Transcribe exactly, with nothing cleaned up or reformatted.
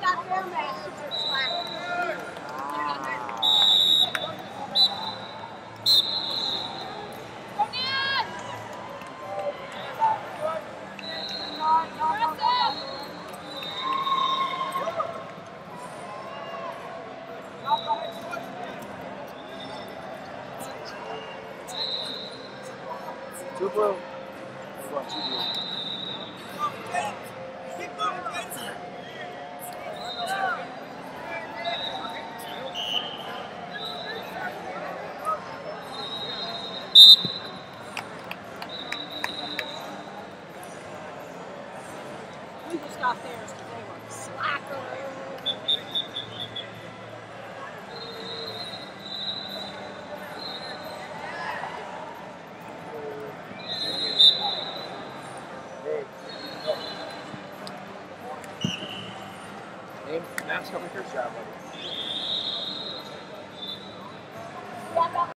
Two blue. One, two blue. We just got theirs because they were slackers. Name, Max, come here, shot, buddy.